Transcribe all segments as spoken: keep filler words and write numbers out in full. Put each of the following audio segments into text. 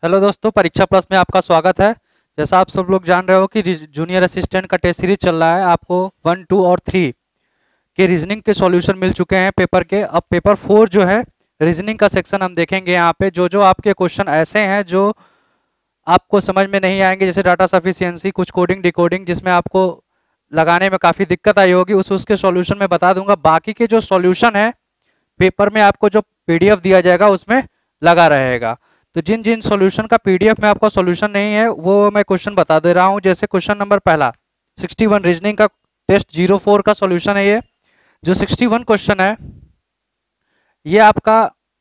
Hello दोस्तों, परीक्षा plus में आपका स्वागत है। जैसा आप सब लोग जान रहे हो कि जूनियर असिस्टेंट का टेस्ट सीरीज चल रहा है। आपको वन टू और थ्री के रीजनिंग के सॉल्यूशन मिल चुके हैं पेपर के। अब पेपर फोर जो है रीजनिंग का सेक्शन हम देखेंगे। यहाँ पे जो जो आपके क्वेश्चन ऐसे हैं जो आपको समझ में नहीं आएंगे, जैसे डाटा सफिशियंसी, कुछ कोडिंग डिकोडिंग जिसमें आपको लगाने में काफ़ी दिक्कत आई होगी, उस उसके सॉल्यूशन में बता दूंगा। बाकी के जो सॉल्यूशन है पेपर में आपको जो पीडीएफ दिया जाएगा उसमें लगा रहेगा। तो जिन जिन सॉल्यूशन का पीडीएफ में आपका सॉल्यूशन नहीं है वो मैं क्वेश्चन बता दे रहा हूं। जैसे क्वेश्चन नंबर पहला सिक्सटी वन रीजनिंग का टेस्ट जीरो फोर का सॉल्यूशन है। ये जो सिक्सटी वन क्वेश्चन है ये आपका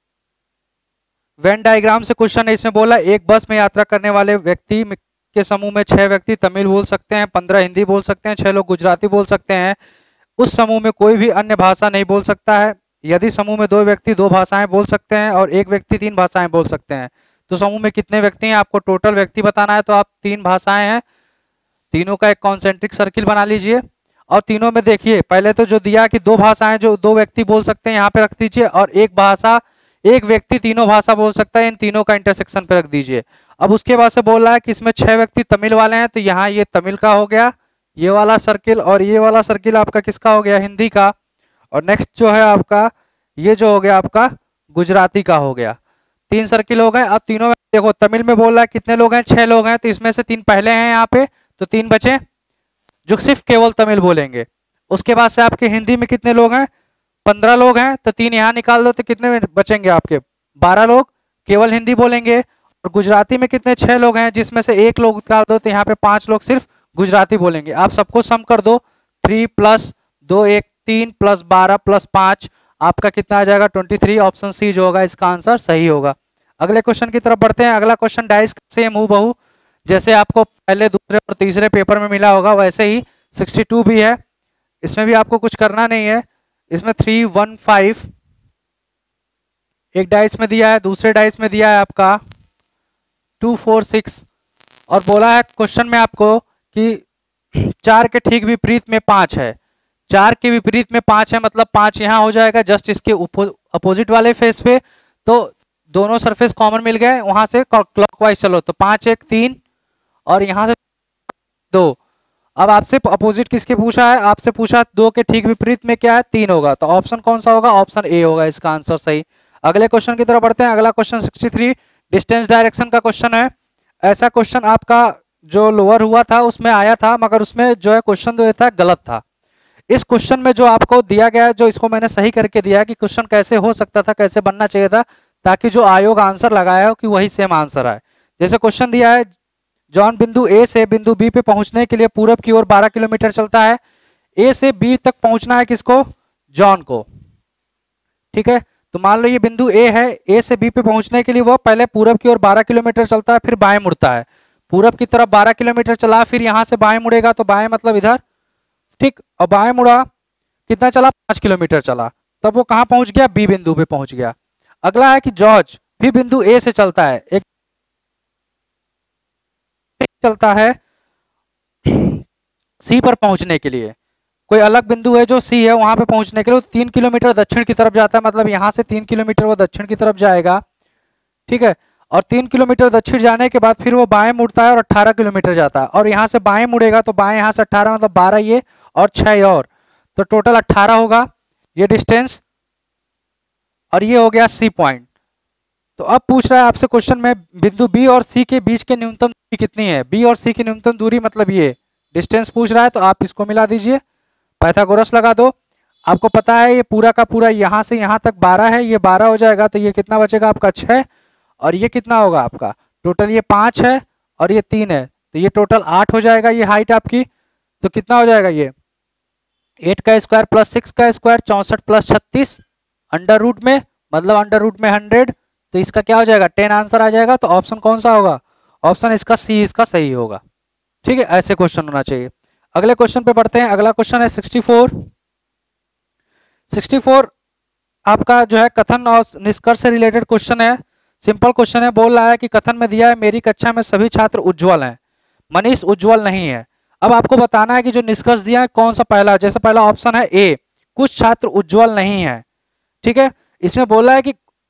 वेन डायग्राम से क्वेश्चन है। इसमें बोला एक बस में यात्रा करने वाले व्यक्ति के समूह में छह व्यक्ति तमिल बोल सकते हैं, पंद्रह हिंदी बोल सकते हैं, छह लोग गुजराती बोल सकते हैं। उस समूह में कोई भी अन्य भाषा नहीं बोल सकता है। यदि समूह में दो व्यक्ति दो भाषाएं बोल सकते हैं और एक व्यक्ति तीन भाषाएं बोल सकते हैं तो समूह में कितने व्यक्ति हैं? आपको टोटल व्यक्ति बताना है। तो आप तीन भाषाएं हैं, तीनों का एक कॉन्सेंट्रिक सर्किल बना लीजिए। और तीनों में देखिए, पहले तो जो दिया कि दो भाषाएं जो दो व्यक्ति बोल सकते हैं यहाँ पे रख दीजिए, और एक भाषा एक व्यक्ति तीनों भाषा बोल सकता है, इन तीनों का इंटरसेक्शन पे रख दीजिए। अब उसके बाद से बोल रहा है कि इसमें छह व्यक्ति तमिल वाले हैं, तो यहाँ ये तमिल का हो गया ये वाला सर्किल, और ये वाला सर्किल आपका किसका हो गया? हिंदी का। और नेक्स्ट जो है आपका ये जो हो गया आपका गुजराती का हो गया। तीन सर्किल हो गए। अब तीनों में देखो, तमिल में बोल रहा है कितने लोग हैं? छह लोग हैं, तो इसमें से तीन पहले हैं यहाँ पे, तो तीन बचे जो सिर्फ केवल तमिल बोलेंगे। उसके बाद से आपके हिंदी में कितने लोग हैं? पंद्रह लोग हैं, तो तीन यहाँ निकाल दो तो कितने बचेंगे आपके? बारह लोग केवल हिंदी बोलेंगे। और गुजराती में कितने? छह लोग हैं, जिसमें से एक लोग निकाल दो तो यहाँ पे पांच लोग सिर्फ गुजराती बोलेंगे। आप सबको सम कर दो, थ्री प्लस दो एक तीन प्लस बारह प्लस पांच, आपका कितना आ जाएगा? Twenty three. ऑप्शन सी जो होगा इसका आंसर सही होगा। अगले क्वेश्चन की तरफ बढ़ते हैं। अगला क्वेश्चन डाइस सेम हूबहू जैसे आपको पहले दूसरे और तीसरे पेपर में मिला होगा वैसे ही सिक्सटी टू भी है। इसमें भी आपको कुछ करना नहीं है। इसमें थ्री वन फाइव एक डाइस में दिया है, दूसरे डाइस में दिया है आपका टू फोर सिक्स, और बोला है क्वेश्चन में आपको कि चार के ठीक विपरीत में पांच है। चार के विपरीत में पांच है, मतलब पांच यहाँ हो जाएगा जस्ट इसके अपोजिट वाले फेस पे। तो दोनों सरफेस कॉमन मिल गए, वहां से क्लॉकवाइज चलो तो पांच एक तीन और यहाँ से दो। अब आपसे अपोजिट किसके पूछा है? आपसे पूछा दो के ठीक विपरीत में क्या है? तीन होगा। तो ऑप्शन कौन सा होगा? ऑप्शन ए होगा इसका आंसर सही। अगले क्वेश्चन की तरफ बढ़ते हैं। अगला question sixty three distance direction का क्वेश्चन है। ऐसा क्वेश्चन आपका जो लोअर हुआ था उसमें आया था, मगर उसमें जो है क्वेश्चन जो था गलत था। इस क्वेश्चन में जो आपको दिया गया है, जो इसको मैंने सही करके दिया है कि क्वेश्चन कैसे हो सकता था, कैसे बनना चाहिए था, ताकि जो आयोग आंसर लगाया हो कि वही सेम आंसर आए। जैसे क्वेश्चन दिया है, जॉन बिंदु ए से बिंदु बी पे पहुंचने के लिए पूरब की ओर बारह किलोमीटर चलता है। ए से बी तक पहुंचना है किसको? जॉन को। ठीक है, तो मान लो ये बिंदु ए है, ए से बी पे पहुंचने के लिए वो पहले पूरब की ओर बारह किलोमीटर चलता है, फिर बाएं मुड़ता है। पूरब की तरफ बारह किलोमीटर चला, फिर यहां से बाएं मुड़ेगा, तो बाएं मतलब इधर, ठीक। और बाएं मुड़ा, कितना चला? पांच किलोमीटर चला, तब वो कहां पहुंच गया? बी बिंदु पे पहुंच गया। अगला है कि जॉर्ज भी बिंदु ए से चलता है, एक चलता है सी पर पहुंचने के लिए। कोई अलग बिंदु है जो सी है, वहां पे पहुंचने के लिए तीन किलोमीटर दक्षिण की तरफ जाता है, मतलब यहां से तीन किलोमीटर वो दक्षिण की तरफ जाएगा। ठीक है, और तीन किलोमीटर दक्षिण जाने के बाद फिर वो बाएं मुड़ता है और अट्ठारह किलोमीटर जाता है, और यहाँ से बाएं मुड़ेगा तो बाएं यहाँ से अट्ठारह मतलब बारह ये और छह और, तो टोटल अट्ठारह होगा ये डिस्टेंस, और ये हो गया सी पॉइंट। तो अब पूछ रहा है आपसे क्वेश्चन में बिंदु बी और सी के बीच के न्यूनतम दूरी कितनी है? बी और सी की न्यूनतम दूरी मतलब ये डिस्टेंस पूछ रहा है, तो आप इसको मिला दीजिए, पाइथागोरस लगा दो। आपको पता है ये पूरा का पूरा यहाँ से यहाँ तक बारह है, ये बारह हो जाएगा, तो ये कितना बचेगा आपका? छः, और ये कितना होगा आपका? टोटल ये पाँच है और ये तीन है, तो ये टोटल आठ हो जाएगा ये हाइट आपकी। तो कितना हो जाएगा ये? एट का स्क्वायर प्लस सिक्स का स्क्वायर, चौंसठ प्लस छत्तीस अंडर रूट में, मतलब अंडर रूट में हंड्रेड, तो इसका क्या हो जाएगा? टेन आंसर आ जाएगा। तो ऑप्शन कौन सा होगा? ऑप्शन इसका सी इसका सही होगा। ठीक है, ऐसे क्वेश्चन होना चाहिए। अगले क्वेश्चन पे बढ़ते हैं। अगला क्वेश्चन है सिक्सटी फोर। सिक्सटी फोर आपका जो है कथन और निष्कर्ष से रिलेटेड क्वेश्चन है। सिंपल क्वेश्चन है। बोल रहा है कि कथन में दिया है मेरी कक्षा में सभी छात्र उज्जवल हैं, मनीष उज्जवल नहीं है। अब आपको बताना है कि जो निष्कर्ष दिया है कौन सा पहला। जैसे पहला ऑप्शन है ए, कुछ छात्र उज्जवल नहीं है। ठीक है, इसमें बोला है कि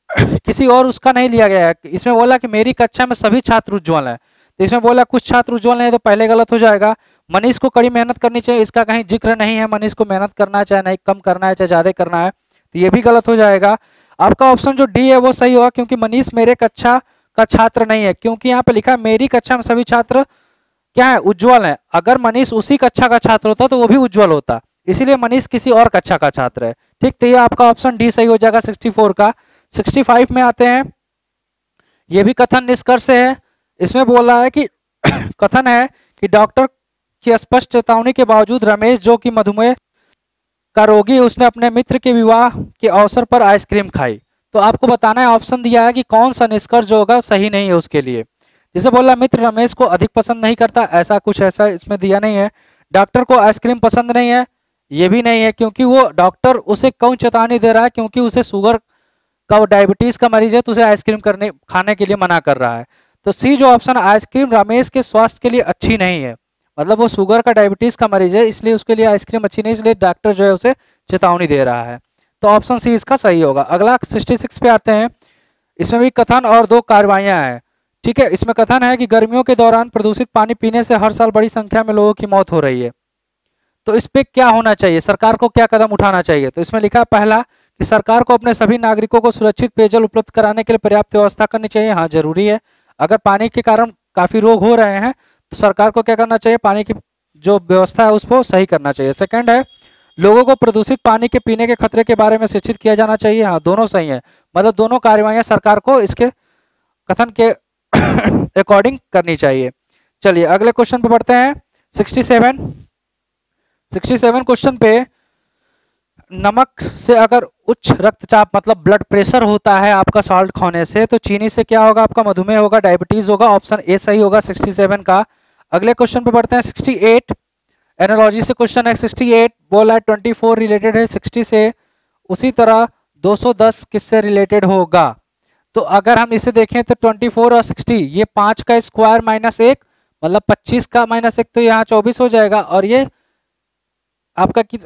किसी और उसका नहीं लिया गया है। इसमें बोला कि मेरी कक्षा में सभी छात्र उज्ज्वल हैं, तो इसमें बोला कुछ छात्र उज्ज्वल नहीं, तो पहले गलत हो जाएगा। मनीष को कड़ी मेहनत करनी चाहिए, इसका कहीं जिक्र नहीं है मनीष को मेहनत करना है, चाहे नहीं कम करना है चाहे ज़्यादा करना है, तो ये भी गलत हो जाएगा। आपका ऑप्शन जो डी है वो सही होगा, क्योंकि मनीष मेरे कक्षा का छात्र नहीं है, क्योंकि यहाँ पे लिखा है मेरी कक्षा में सभी छात्र क्या है, उज्ज्वल है। अगर मनीष उसी कक्षा का छात्र होता तो वो भी उज्ज्वल होता, इसीलिए मनीष किसी और कक्षा का छात्र है। ठीक, तो ये आपका ऑप्शन डी सही हो जाएगा सिक्सटी फोर का। सिक्सटी फाइव में आते हैं, ये भी कथन निष्कर्ष है। इसमें बोला है कि कथन है कि डॉक्टर की स्पष्ट चेतावनी के बावजूद रमेश जो कि मधुमेह का रोगी, उसने अपने मित्र के विवाह के अवसर पर आइसक्रीम खाई। तो आपको बताना है, ऑप्शन दिया है कि कौन सा निष्कर्ष जो होगा सही नहीं है उसके लिए। जैसे बोला मित्र रमेश को अधिक पसंद नहीं करता, ऐसा कुछ ऐसा इसमें दिया नहीं है। डॉक्टर को आइसक्रीम पसंद नहीं है, ये भी नहीं है, क्योंकि वो डॉक्टर उसे कौन चेतावनी दे रहा है, क्योंकि उसे शुगर का, वो डायबिटीज का मरीज है, तो उसे आइसक्रीम करने खाने के लिए मना कर रहा है। तो सी जो ऑप्शन आइसक्रीम रमेश के स्वास्थ्य के लिए अच्छी नहीं है, मतलब वो शुगर का, डायबिटीज का मरीज है, इसलिए उसके लिए आइसक्रीम अच्छी नहीं, इसलिए डॉक्टर जो है उसे चेतावनी दे रहा है। तो ऑप्शन सी इसका सही होगा। अगला सिक्सटी सिक्स पे आते हैं, इसमें भी कथन और दो कार्रवाइयां हैं। ठीक है, इसमें कथन है कि गर्मियों के दौरान प्रदूषित पानी पीने से हर साल बड़ी संख्या में लोगों की मौत हो रही है। तो इस पे क्या होना चाहिए, सरकार को क्या कदम उठाना चाहिए? तो इसमें लिखा है पहला कि सरकार को अपने सभी नागरिकों को सुरक्षित पेयजल उपलब्ध कराने के लिए पर्याप्त व्यवस्था करनी चाहिए। हाँ, जरूरी है। अगर पानी के कारण काफी रोग हो रहे हैं तो सरकार को क्या करना चाहिए, पानी की जो व्यवस्था है उसको सही करना चाहिए। सेकंड है, लोगों को प्रदूषित पानी के पीने के खतरे के बारे में शिक्षित किया जाना चाहिए। हाँ, दोनों सही है, मतलब दोनों कार्रवाइयां सरकार को इसके कथन के अकॉर्डिंग करनी चाहिए। चलिए अगले क्वेश्चन पे बढ़ते हैं। Sixty seven sixty seven question पे, नमक से अगर उच्च रक्तचाप मतलब ब्लड प्रेशर होता है आपका सॉल्ट खाने से, तो चीनी से क्या होगा, आपका मधुमेह होगा, डायबिटीज होगा। ऑप्शन ए सही होगा सिक्सटी सेवन का। अगले क्वेश्चन पे बढ़ते हैं सिक्सटी एट। एनालॉजी से क्वेश्चन है। सिक्सटी एट बोला है ट्वेंटी फोर रिलेटेड है सिक्सटी से, उसी तरह दो सौ दस किससे रिलेटेड होगा? तो अगर हम इसे देखें तो ट्वेंटी फोर और सिक्सटी, ये पांच का स्क्वायर माइनस एक, मतलब पच्चीस का माइनस एक, तो यहाँ चौबीस हो जाएगा। और ये आपका किस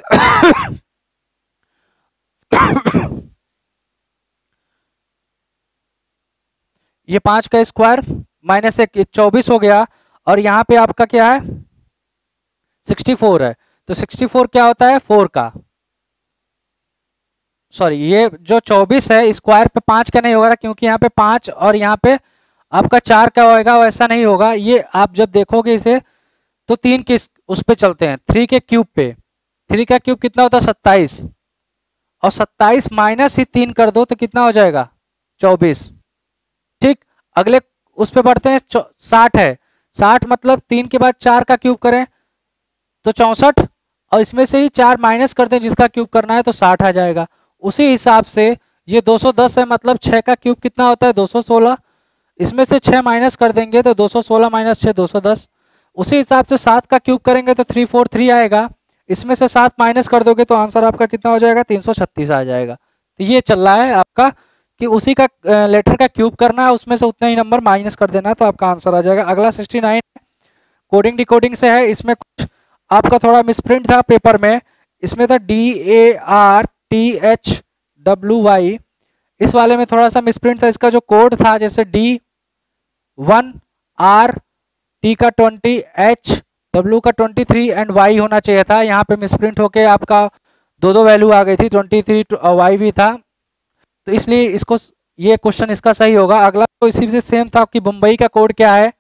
ये पांच का स्क्वायर माइनस एक, चौबीस हो गया। और यहाँ पे आपका क्या है, सिक्सटी फोर है। तो सिक्सटी फोर क्या होता है, फोर का, सॉरी ये जो चौबीस है स्क्वायर पे पांच का नहीं होगा, क्योंकि यहाँ पे पांच और यहाँ पे आपका चार का होगा, वैसा नहीं होगा। ये आप जब देखोगे इसे तो तीन के उस पे चलते हैं, थ्री के क्यूब पे। थ्री का क्यूब कितना होता है, सत्ताईस, और सत्ताईस माइनस ही तीन कर दो तो कितना हो जाएगा, चौबीस। ठीक, अगले उस पे बढ़ते हैं। साठ है, साठ मतलब तीन के बाद चार का क्यूब करें तो चौसठ, और इसमें से ही चार माइनस कर दें जिसका क्यूब करना है तो साठ आ जाएगा। उसी हिसाब से ये दो सौ दस है, मतलब छह का क्यूब कितना होता है, दो सौ सोलह, इसमें से छह माइनस कर देंगे तो दो सौ सोलह माइनस छह दो सौ दस। उसी हिसाब से सात का क्यूब करेंगे तो थ्री फोर थ्री आएगा, इसमें से सात माइनस कर दोगे तो आंसर आपका कितना हो जाएगा, तीन सौ छत्तीस आ जाएगा। तो ये चल रहा है आपका कि उसी का लेटर का क्यूब करना है, उसमें से उतना ही नंबर माइनस कर देना तो आपका आंसर आ जाएगा। अगला सिक्सटी नाइन कोडिंग डिकोडिंग से है। इसमें कुछ आपका थोड़ा मिसप्रिंट था पेपर में, इसमें था D A R T H W Y, इस वाले में थोड़ा सा मिसप्रिंट था। इसका जो कोड था जैसे डी वन, आर टी का ट्वेंटी, एच डब्ल्यू का ट्वेंटी थ्री एंड वाई होना चाहिए था, यहाँ पे मिसप्रिंट होके आपका दो दो वैल्यू आ गई थी, ट्वेंटी थ्री वाई भी था, तो इसलिए इसको ये क्वेश्चन इसका सही होगा। अगला तो इसी से सेम था कि मुंबई का कोड क्या है,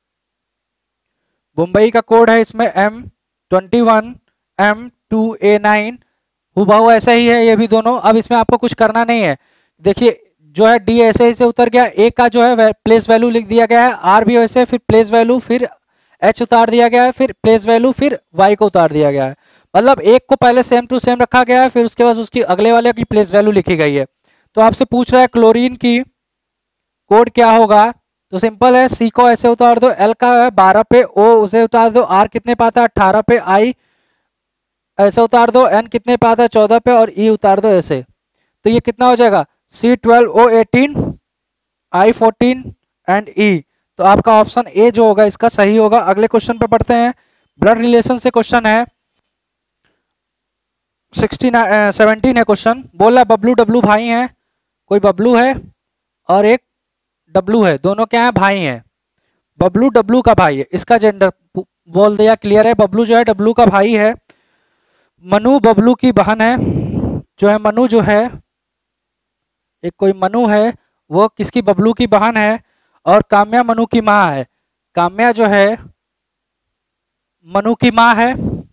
मुंबई का कोड है इसमें M twenty one M two A nine, हुबहू ऐसा ही है ये भी दोनों। अब इसमें आपको कुछ करना नहीं है, देखिए जो है डी ऐसे ही से उतर गया, ए का जो है प्लेस वैल्यू लिख दिया गया है, आर भी वैसे, फिर प्लेस वैल्यू, फिर एच उतार दिया गया है, फिर प्लेस वैल्यू, फिर वाई को उतार दिया गया है। मतलब एक को पहले सेम टू सेम रखा गया है, फिर उसके बाद उसकी अगले वाले की प्लेस वैल्यू लिखी गई है। तो आपसे पूछ रहा है क्लोरीन की कोड क्या होगा, तो सिंपल है, सी को ऐसे उतार दो, एल का है बारह पे, ओ उसे उतार दो, आर कितने पे आता है अठारह पे, आई ऐसे उतार दो, एन कितने पे आता है चौदह पे, और ई उतार दो ऐसे। तो ये कितना हो जाएगा, C twelve, O eighteen, I fourteen and E. तो आपका ऑप्शन ए जो होगा इसका सही होगा। अगले क्वेश्चन पे पढ़ते हैं, ब्लड रिलेशन से क्वेश्चन है, सिक्सटीन सेवनटीन है क्वेश्चन। बोला बबलू डब्लू भाई हैं, कोई बबलू है और एक डब्लू है, दोनों क्या है, भाई हैं। बबलू डब्लू का भाई है, इसका जेंडर बोल दिया, क्लियर है। बबलू जो है डब्लू का भाई है। मनु बबलू की बहन है, जो है मनु जो है, एक कोई मनु है, वो किसकी, बबलू की बहन है। और काम्या मनु की माँ है। काम्या जो है मनु की माँ है।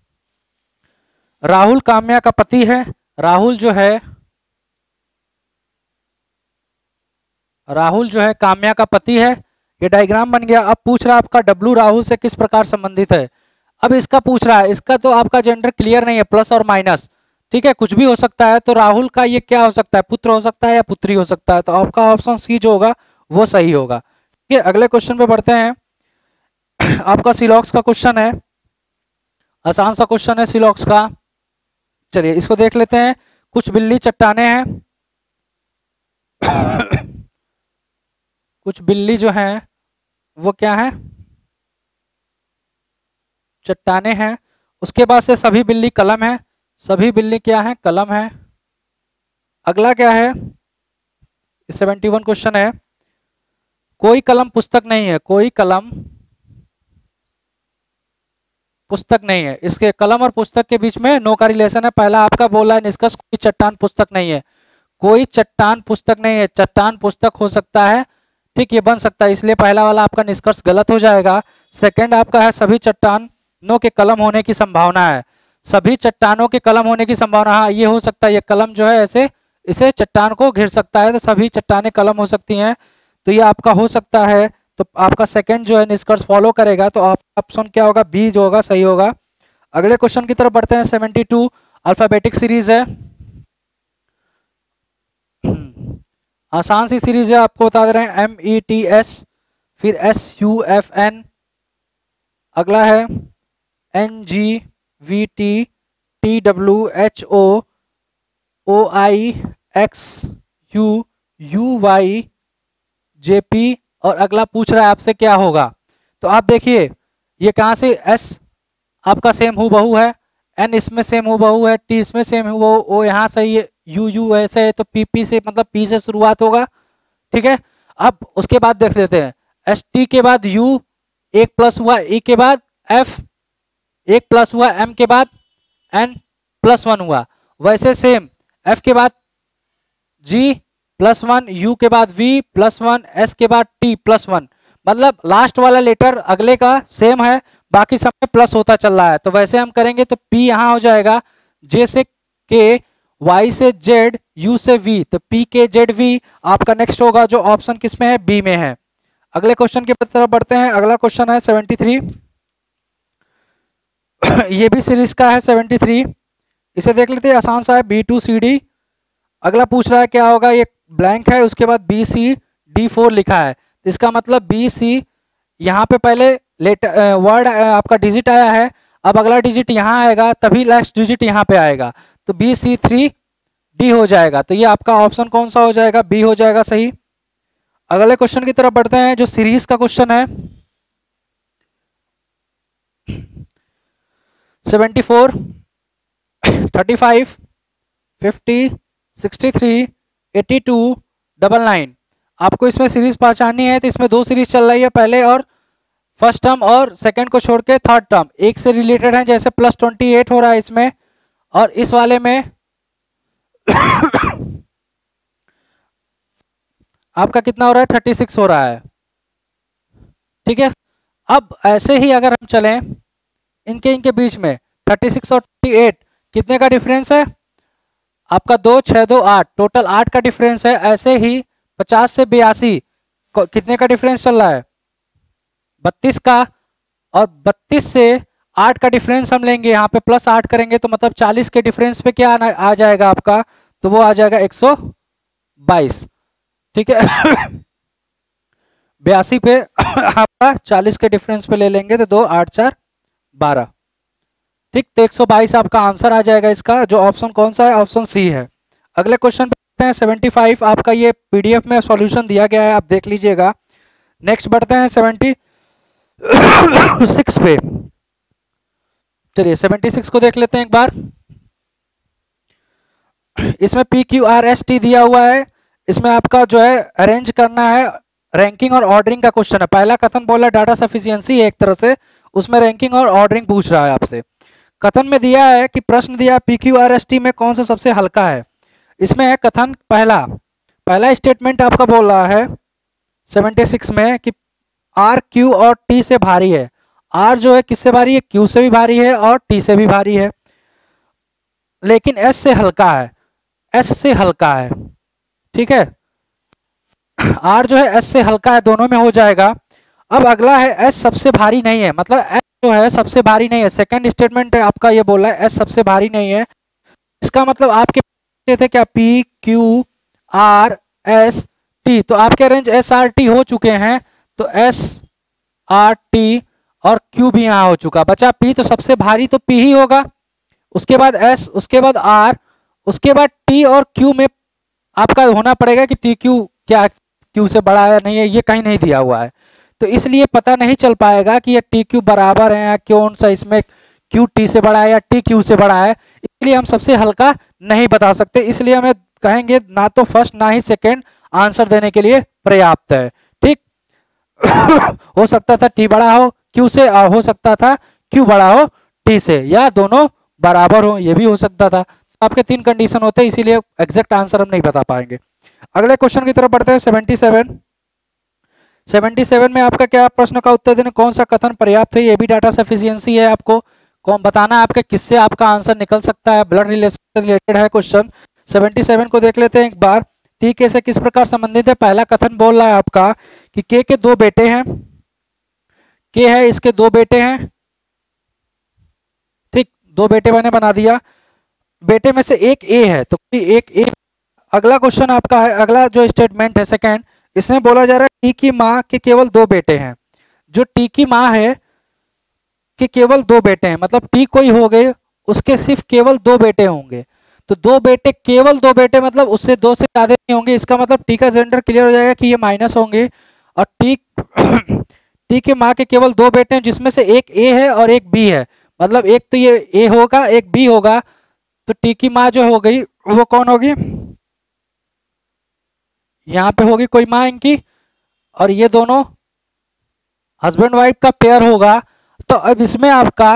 राहुल काम्या का पति है। राहुल जो है राहुल जो है काम्या का पति है। ये डायग्राम बन गया। अब पूछ रहा है आपका डब्लू राहुल से किस प्रकार संबंधित है। अब इसका पूछ रहा है, इसका तो आपका जेंडर क्लियर नहीं है, प्लस और माइनस, ठीक है, कुछ भी हो सकता है। तो राहुल का ये क्या हो सकता है, पुत्र हो सकता है या पुत्री हो सकता है। तो आपका ऑप्शन सी जो होगा वो सही होगा। ठीक है, अगले क्वेश्चन पे बढ़ते हैं। आपका सिलॉक्स का क्वेश्चन है, आसान सा क्वेश्चन है सिलॉक्स का। चलिए इसको देख लेते हैं। कुछ बिल्ली चट्टाने हैं। कुछ बिल्ली जो है वो क्या है, चट्टाने हैं। उसके बाद से सभी बिल्ली कलम है। सभी बिल्ली क्या है, कलम है। अगला क्या है, सेवेंटी वन क्वेश्चन है। कोई कलम पुस्तक नहीं है। कोई कलम पुस्तक नहीं है। इसके कलम और पुस्तक के बीच में नो का रिलेशन है। पहला आपका बोला है निष्कर्ष, कोई चट्टान पुस्तक नहीं है। कोई चट्टान पुस्तक नहीं है, चट्टान पुस्तक हो सकता है, ठीक, ये बन सकता है, इसलिए पहला वाला आपका निष्कर्ष गलत हो जाएगा। सेकंड आपका है सभी चट्टानों के कलम होने की संभावना है। सभी चट्टानों के कलम होने की संभावना, हाँ ये हो सकता है, ये कलम जो है ऐसे इसे चट्टान को घिर सकता है, तो सभी चट्टाने कलम हो सकती हैं, तो ये आपका हो सकता है। तो आपका सेकंड जो है निष्कर्ष फॉलो करेगा। तो आप ऑप्शन क्या होगा, बी जो होगा सही होगा। अगले क्वेश्चन की तरफ बढ़ते हैं। सेवेंटी टू अल्फाबेटिक सीरीज है, आसान सी सीरीज है, आपको बता दे रहे हैं। एम ई टी एस, फिर एस यू एफ एन, अगला है N G V T, T W H O, O I X U, U Y J P, और अगला पूछ रहा है आपसे क्या होगा। तो आप देखिए ये कहाँ से, एस आपका सेम हु बहू है, एन इसमें सेम हु बहू है, टी इसमें सेम हु बहू, ओ यहाँ से ये यू यू ऐसे है, तो पी पी से मतलब पी से शुरुआत होगा, ठीक है। अब उसके बाद देख लेते हैं, एस टी के बाद यू, एक प्लस हुआ, ई के बाद एफ, एक प्लस हुआ, एम के बाद एन प्लस वन हुआ। वैसे सेम एफ के बाद जी प्लस वन, यू के बाद वी प्लस वन, एस के बाद टी प्लस वन, मतलब लास्ट वाला लेटर अगले का सेम है, बाकी सब में प्लस होता चल रहा है। तो वैसे हम करेंगे तो पी यहाँ हो जाएगा, जे से के, वाई से जेड, यू से वी, तो पी के जेड वी आपका नेक्स्ट होगा, जो ऑप्शन किसमें है, बी में है। अगले क्वेश्चन की तरफ बढ़ते हैं। अगला क्वेश्चन है सेवेंटी थ्री। ये भी सीरीज का है सेवेंटी थ्री, इसे देख लेते हैं, आसान सा है, बी टू सी डी। अगला पूछ रहा है क्या होगा, ये ब्लैंक है, उसके बाद बी सी डी फोर लिखा है, इसका मतलब बी सी, यहाँ पे पहले लेटर वर्ड आपका डिजिट आया है, अब अगला डिजिट यहाँ आएगा, तभी लास्ट डिजिट यहाँ पे आएगा, तो बी सी थ्री डी हो जाएगा। तो ये आपका ऑप्शन कौन सा हो जाएगा, बी हो जाएगा सही। अगले क्वेश्चन की तरफ बढ़ते हैं, जो सीरीज का क्वेश्चन है seventy four, thirty five, fifty, sixty three, eighty two, double nine. आपको इसमें सीरीज पहचाननी है, तो इसमें दो सीरीज चल रही है, पहले और फर्स्ट टर्म और सेकंड को छोड़ के थर्ड टर्म एक से रिलेटेड है, जैसे प्लस ट्वेंटी एट हो रहा है इसमें, और इस वाले में आपका कितना हो रहा है, थर्टी सिक्स हो रहा है, ठीक है। अब ऐसे ही अगर हम चलें इनके इनके बीच में, थर्टी सिक्स और थर्टी एट कितने का डिफरेंस है आपका, दो, छः, दो, आठ, टोटल आठ का डिफरेंस है। ऐसे ही पचास से बयासी कितने का डिफरेंस चल रहा है, बत्तीस का, और बत्तीस से आठ का डिफरेंस हम लेंगे, यहाँ पे प्लस आठ करेंगे, तो मतलब चालीस के डिफरेंस पे क्या आना, आ जाएगा आपका, तो वो आ जाएगा एक सौ बाईस, ठीक है। बयासी पे आपका चालीस के डिफरेंस पे ले लेंगे, तो दो, आठ, चार, बारह, ठीक, तो एक सौ बाईस आपका आंसर आ जाएगा इसका, जो ऑप्शन कौन सा है, ऑप्शन सी है। अगले क्वेश्चन पे हैं सेवेंटी फाइव, आपका ये पीडीएफ में सॉल्यूशन दिया गया है, आप देख लीजिएगा। नेक्स्ट बढ़ते हैं सेवेंटी सिक्स पे। चलिए सेवेंटी सिक्स को देख लेते हैं एक बार। इसमें P Q R S T दिया हुआ है, इसमें आपका जो है अरेंज करना है, रैंकिंग और ऑर्डरिंग का क्वेश्चन है। पहला कथन बोला डाटा सफिशिएंसी है एक तरह से, उसमें रैंकिंग और ऑर्डरिंग पूछ रहा है आपसे। कथन में दिया है कि प्रश्न दिया P Q R S T में कौन सा सबसे हल्का है। इसमें है कथन पहला, पहला स्टेटमेंट आपका बोल रहा है छिहत्तर में कि आर क्यू और टी से भारी है। आर जो है किससे भारी है, क्यू से भी भारी है और टी से भी भारी है, लेकिन एस से हल्का है, एस से हल्का है, ठीक है। आर जो है एस से हल्का है, दोनों में हो जाएगा। अब अगला है एस सबसे भारी नहीं है, मतलब एस जो है सबसे भारी नहीं है। सेकंड स्टेटमेंट है आपका ये बोला है एस सबसे भारी नहीं है। इसका मतलब आपके थे क्या, P Q R S T, तो आपके रेंज एस आर टी हो चुके हैं, तो एस आर टी और क्यू भी यहाँ हो चुका, बचा पी, तो सबसे भारी तो पी ही होगा, उसके बाद एस, उसके बाद आर, उसके बाद टी और क्यू में आपका होना पड़ेगा कि टी क्यू क्या क्यू से बड़ा है नहीं है, ये कहीं नहीं दिया हुआ है, तो इसलिए पता नहीं चल पाएगा कि ये टी क्यू बराबर है या कौन सा इसमें क्यू टी से बड़ा है या टी क्यू से बड़ा है, इसलिए हम सबसे हल्का नहीं बता सकते। इसलिए हमें कहेंगे ना तो फर्स्ट ना ही सेकेंड आंसर देने के लिए पर्याप्त है, ठीक। हो सकता था टी बड़ा हो क्यू से, और हो सकता था क्यू बड़ा हो टी से, या दोनों बराबर हो, ये भी हो सकता था। आपके तीन कंडीशन होते हैं, इसीलिए एग्जैक्ट आंसर हम नहीं बता पाएंगे। अगले क्वेश्चन की तरफ बढ़ते हैं। सेवेंटी सेवन सेवेंटी सेवन में आपका क्या प्रश्न का उत्तर देने कौन सा कथन पर्याप्त है, ये भी डाटा सफिशिएंसी है, आपको कौन बताना है आपके किससे आपका आंसर निकल सकता है, ब्लड रिलेशन रिलेटेड है क्वेश्चन। सेवेंटी सेवन को देख लेते हैं एक बार। टी के से किस प्रकार संबंधित है। पहला कथन बोल रहा है आपका कि के के दो बेटे हैं, के है इसके दो बेटे हैं, ठीक, दो बेटे मैंने बना दिया, बेटे में से एक ए है, तो एक ए। अगला क्वेश्चन आपका है, अगला जो स्टेटमेंट है सेकंड, इसमें बोला जा रहा है टी की माँ के केवल दो बेटे हैं। जो टी की माँ है कि केवल दो बेटे हैं, मतलब टी कोई हो गए उसके सिर्फ केवल दो बेटे होंगे, तो दो बेटे, केवल दो बेटे मतलब उससे दो से ज्यादा नहीं होंगे, इसका मतलब टी का जेंडर क्लियर हो जाएगा कि ये माइनस होंगे। और टी टी की माँ के केवल दो बेटे हैं जिसमें से एक ए है और एक बी है, मतलब एक तो ये ए होगा एक बी होगा, तो टी की माँ जो हो गई वो कौन होगी, यहाँ पे होगी कोई माँ इनकी, और ये दोनों हस्बैंड वाइफ का पेयर होगा। तो अब इसमें आपका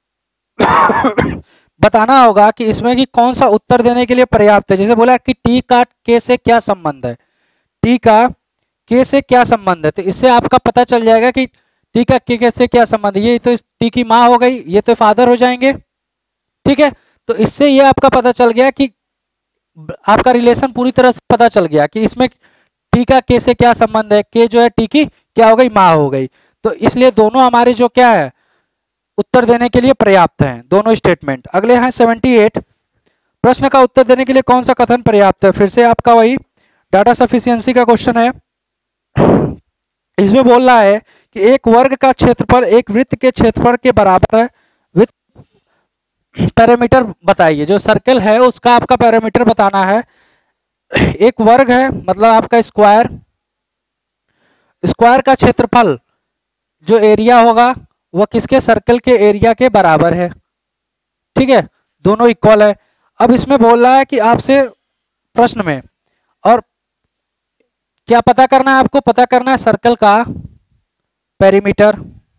बताना होगा कि इसमें कि कौन सा उत्तर देने के लिए पर्याप्त है। जैसे बोला कि टी का के से क्या संबंध है, टी का के से क्या संबंध है, तो इससे आपका पता चल जाएगा कि टी का के के से क्या संबंध है। ये तो इस टी की माँ हो गई, ये तो फादर हो जाएंगे, ठीक है। तो इससे ये आपका पता चल गया कि आपका रिलेशन पूरी तरह से पता चल गया कि इसमें टी का के से क्या संबंध है, के जो है टी की क्या हो गई, माँ हो गई। तो इसलिए दोनों हमारे जो क्या है उत्तर देने के लिए पर्याप्त हैं दोनों स्टेटमेंट। अगले हैं सेवेंटी एट, प्रश्न का उत्तर देने के लिए कौन सा कथन पर्याप्त है। फिर से आपका वही डाटा सफिशिएंसी का क्वेश्चन है। इसमें बोल रहा है कि एक वर्ग का क्षेत्रफल एक वृत्त के क्षेत्रफल के बराबर है। वृत्त पैरामीटर बताइए, जो सर्कल है उसका आपका पैरामीटर बताना है। एक वर्ग है मतलब आपका स्क्वायर, स्क्वायर का क्षेत्रफल जो एरिया होगा वह किसके, सर्कल के एरिया के बराबर है, ठीक है, दोनों इक्वल है। अब इसमें बोल रहा है कि आपसे प्रश्न में, और क्या पता करना है आपको, पता करना है सर्कल का पेरीमीटर,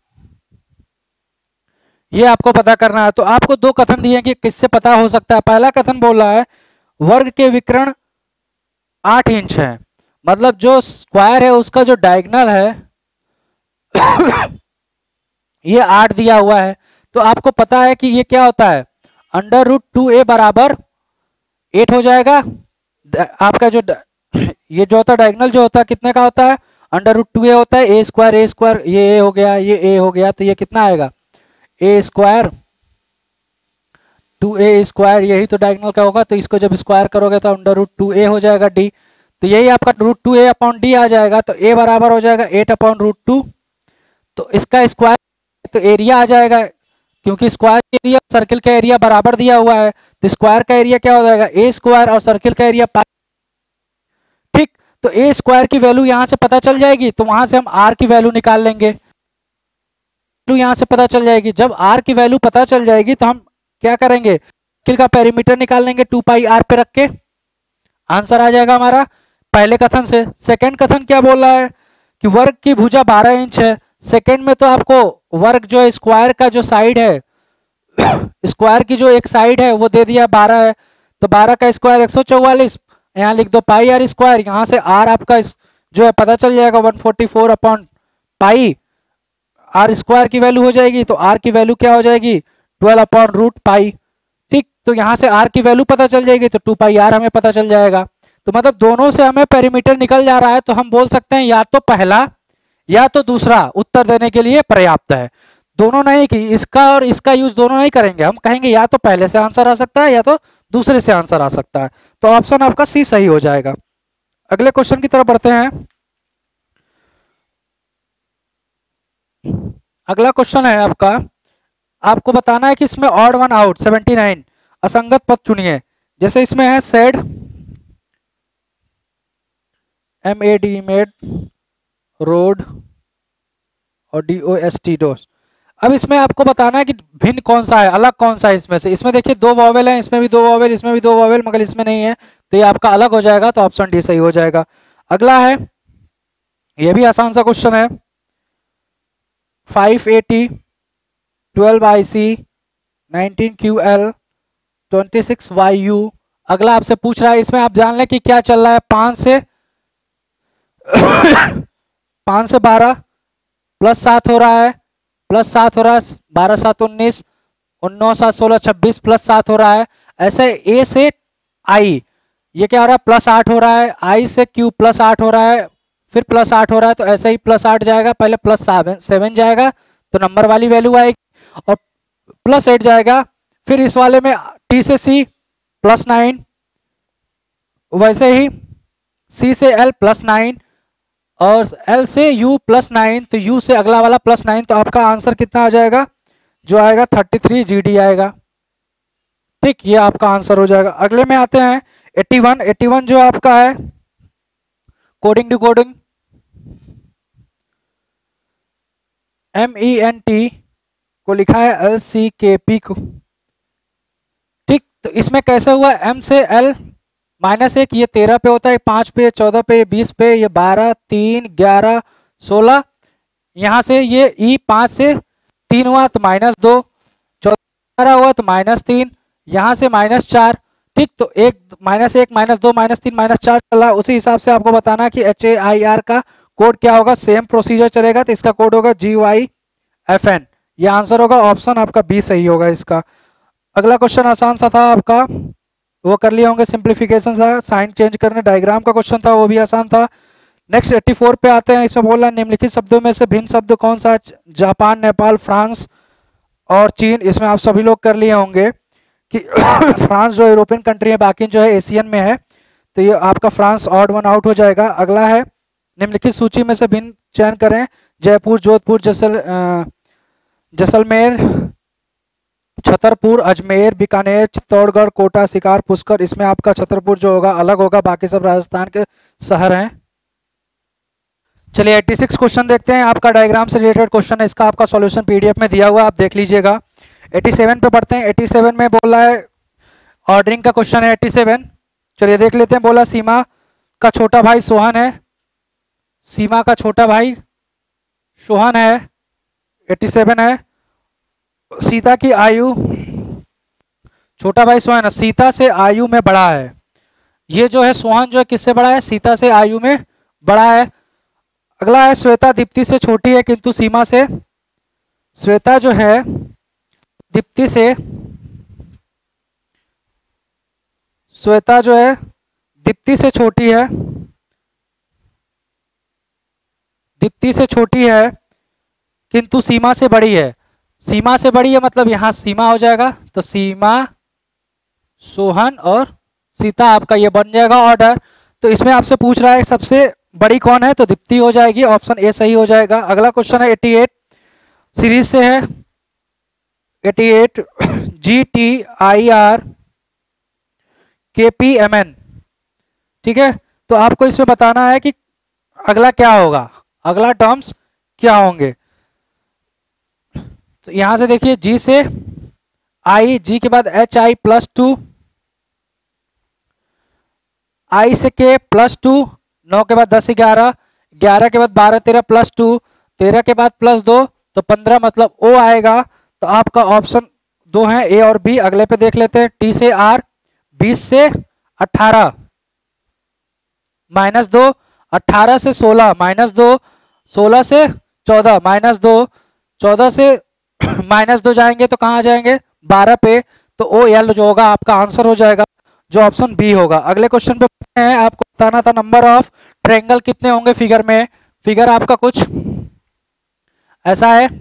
ये आपको पता करना है। तो आपको दो कथन दिए कि किससे पता हो सकता है। पहला कथन बोल रहा है वर्ग के विकर्ण आठ इंच है, मतलब जो स्क्वायर है उसका जो डायगोनल है ये आठ दिया हुआ है, तो आपको पता है कि ये क्या होता है, अंडर रूट टू ए बराबर एट हो जाएगा। आपका जो ये जो होता है डायगोनल जो होता है कितने का होता है, अंडर रूट टू ए होता है, ए स्क्वायर ए स्क्वायर, ये ए हो गया ये ए हो गया, तो ये कितना आएगा A square two A square, यही तो डायगोनल का होगा। तो इसको जब स्क्वायर करोगे तो अंडर रूट टू ए हो जाएगा डी, तो यही आपका root two A upon D आ जाएगा। तो ए बराबर हो जाएगा एट अपॉन रूट टू, तो इसका स्क्वायर तो एरिया आ जाएगा, क्योंकि स्क्वायर एरिया सर्किल का एरिया बराबर दिया हुआ है, तो स्क्वायर का एरिया क्या हो जाएगा ए स्क्वायर और सर्किल का एरिया पाई, ठीक। तो ए स्क्वायर की वैल्यू यहां से पता चल जाएगी, तो वहां से हम आर की वैल्यू निकाल लेंगे, यहां से पता चल जाएगी। जब आर की वैल्यू पता चल जाएगी तो हम क्या करेंगे, सर्किल का पेरीमीटर निकाल लेंगे टू पाई आर पे रख के, आंसर आ जाएगा हमारा पहले कथन से। सेकंड कथन क्या बोल रहा है कि वर्ग की भुजा बारह इंच है। सेकंड में तो आपको वर्ग जो है स्क्वायर का जो साइड है स्क्वायर की जो एक साइड है वो दे दिया बारह है, तो बारह का स्क्वायर एक सौ चौवालीस, यहाँ लिख दो पाई आर स्क्वायर। यहाँ से आर आपका इस, जो है पता चल जाएगा one forty four upon pi R square की वैल्यू हो जाएगी। तो आर की वैल्यू क्या हो जाएगी ट्वेल्व अपॉन रूट पाई। ठीक, तो यहाँ से आर की वैल्यू पता चल जाएगी तो टू पाई आर हमें पता चल जाएगा। तो मतलब दोनों से हमें पेरीमीटर निकल जा रहा है, तो हम बोल सकते हैं या तो पहला या तो दूसरा उत्तर देने के लिए पर्याप्त है। दोनों नहीं कि इसका और इसका यूज दोनों नहीं करेंगे, हम कहेंगे या तो पहले से आंसर आ सकता है या तो दूसरे से आंसर आ सकता है। तो ऑप्शन आपका सी सही हो जाएगा। अगले क्वेश्चन की तरफ बढ़ते हैं। अगला क्वेश्चन है आपका, आपको बताना है कि इसमें odd one out seventy nine असंगत पद चुनिए। जैसे इसमें है sad, M A D mad, road और डी ओ एस टी डोस। अब इसमें आपको बताना है कि भिन्न कौन सा है, अलग कौन सा है इसमें से। इसमें देखिए दो वॉवेल हैं, इसमें भी दो वॉवेल, इसमें भी दो वॉवेल, मगर इसमें नहीं है, तो ये आपका अलग हो जाएगा, तो ऑप्शन डी सही हो जाएगा। अगला है, ये भी आसान सा क्वेश्चन है, five A, twelve I C, nineteen Q L, twenty six Y U. अगला आपसे पूछ रहा है, इसमें आप जान लें कि क्या चल रहा है, पांच से पांच से बारह प्लस सात हो रहा है, प्लस सात हो रहा है, बारह सात उन्नीस, उन्नीस सात सोलह छब्बीस, प्लस सात हो रहा है। ऐसे ए से आई ये क्या हो रहा है, प्लस आठ हो रहा है, आई से क्यू प्लस आठ हो रहा है, फिर प्लस आठ हो रहा है, तो ऐसे ही प्लस आठ जाएगा, पहले प्लस सेवन जाएगा तो नंबर वाली वैल्यू आएगी, और प्लस एट जाएगा, फिर इस वाले में टी से सी प्लस नाइन, वैसे ही सी से एल प्लस नाइन, और एल से यू प्लस नाइन, तो यू से अगला वाला प्लस नाइन, तो आपका आंसर कितना आ जाएगा, जो आएगा थर्टी थ्री जी डी आएगा। ठीक, ये आपका आंसर हो जाएगा। अगले में आते हैं एट्टी वन। एट्टी वन जो आपका है coding decoding, M E N T को लिखा है एल सी के पी को। ठीक, तो इसमें कैसे हुआ, एम से एल माइनस एक, ये तेरह पे होता है, पांच पे, चौदह पे, बीस पे, ये बारह, तीन, ग्यारह, सोलह, यहाँ से ये ई पांच से तीन हुआ तो माइनस दो, चौदह हुआ तो माइनस तीन, यहाँ से माइनस चार। ठीक, तो एक माइनस एक, माइनस दो, माइनस तीन, माइनस चार चला। उसी हिसाब से आपको बताना कि एच ए आई आर का कोड क्या होगा, सेम प्रोसीजर चलेगा, तो इसका कोड होगा जी वाई एफ एन। ये आंसर होगा, ऑप्शन आपका बी सही होगा इसका। अगला क्वेश्चन आसान सा था आपका, वो कर लिए होंगे, सिंप्लीफिकेशन था, साइन चेंज करने, डायग्राम का क्वेश्चन था, वो भी आसान था। नेक्स्ट चौरासी पे आते हैं। इसमें बोल रहा है निम्नलिखित शब्दों में से भिन्न शब्द कौन सा है, जापान, नेपाल, फ्रांस और चीन। इसमें आप सभी लोग कर लिए होंगे कि फ्रांस जो यूरोपियन कंट्री है, बाकी जो है एशियन में है, तो ये आपका फ्रांस ऑड वन आउट हो जाएगा। अगला है निम्नलिखित सूची में से भिन्न चयन करें, जयपुर, जोधपुर, जैसल जैसलमेर, छतरपुर, अजमेर, बीकानेर, चित्तौड़गढ़, कोटा, शिकार, पुष्कर। इसमें आपका छतरपुर जो होगा अलग होगा, बाकी सब राजस्थान के शहर हैं। चलिए छियासी क्वेश्चन देखते हैं, आपका डायग्राम से रिलेटेड क्वेश्चन है, इसका आपका सॉल्यूशन पीडीएफ में दिया हुआ है, आप देख लीजिएगा। सत्तासी पे पढ़ते हैं। सत्तासी में बोल रहा है ऑर्डरिंग का क्वेश्चन है सत्तासी। चलिए देख लेते हैं। बोला सीमा का छोटा भाई सोहन है, सीमा का छोटा भाई सोहन है, सत्तासी है। सीता की आयु, छोटा भाई सोहन है, सीता से आयु में बड़ा है। ये जो है सोहन जो है किससे बड़ा है, सीता से आयु में बड़ा है। अगला है श्वेता दीप्ति से छोटी है किंतु सीमा से, श्वेता जो है दीप्ति से, श्वेता जो है दीप्ति से छोटी है, दीप्ति से छोटी है किंतु सीमा से बड़ी है। सीमा से बड़ी है मतलब यहां सीमा हो जाएगा, तो सीमा, सोहन और सीता आपका ये बन जाएगा ऑर्डर। तो इसमें आपसे पूछ रहा है सबसे बड़ी कौन है, तो दीप्ति हो जाएगी, ऑप्शन ए सही हो जाएगा। अगला क्वेश्चन है अठासी सीरीज से है, अठासी G T I R K P M N. ठीक है, तो आपको इसमें बताना है कि अगला क्या होगा, अगला टर्म्स क्या होंगे। तो यहां से देखिए जी से आई, जी के बाद H I plus two, I से के प्लस टू, नौ के बाद दस ग्यारह, ग्यारह के बाद बारह तेरह प्लस टू, तेरह के बाद प्लस दो तो पंद्रह, मतलब ओ आएगा। तो आपका ऑप्शन दो है ए और बी। अगले पे देख लेते हैं, टी से आर, बीस से अठारह माइनस दो, अठारह से सोलह माइनस दो, सोलह से चौदह माइनस दो, चौदह से माइनस दो जाएंगे तो कहाँ जाएंगे, बारह पे। तो ओ एल जो होगा आपका आंसर हो जाएगा, जो ऑप्शन बी होगा। अगले क्वेश्चन पे हैं, आपको बताना था नंबर ऑफ ट्रायंगल कितने होंगे फिगर में। फिगर आपका कुछ ऐसा है,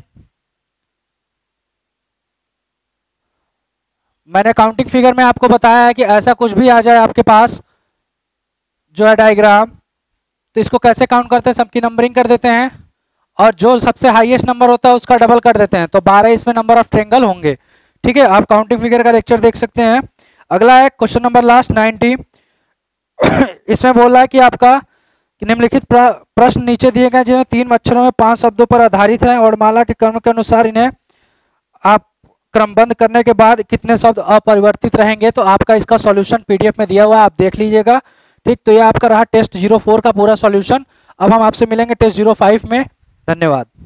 मैंने काउंटिंग फिगर में आपको बताया है कि ऐसा कुछ भी आ जाए आपके पास जो है डायग्राम, तो इसको कैसे काउंट करते हैं, सबकी नंबरिंग कर देते हैं और जो सबसे हाईएस्ट नंबर होता है उसका डबल कर देते हैं, तो बारह इसमें नंबर ऑफ ट्रायंगल होंगे। ठीक है, आप काउंटिंग फिगर का लेक्चर देख सकते हैं। अगला है क्वेश्चन नंबर लास्ट नाइनटी। इसमें बोल रहा है कि आपका कि निम्नलिखित प्रश्न नीचे दिए गए जिनमें तीन अक्षरों में पांच शब्दों पर आधारित है और माला के क्रम के अनुसार इन्हें आप क्रमबद्ध करने के बाद कितने शब्द अपरिवर्तित रहेंगे। तो आपका इसका सॉल्यूशन पीडीएफ में दिया हुआ है, आप देख लीजिएगा। ठीक, तो ये आपका रहा टेस्ट जीरो फोर का पूरा सॉल्यूशन। अब हम आपसे मिलेंगे टेस्ट जीरो फाइव में। धन्यवाद।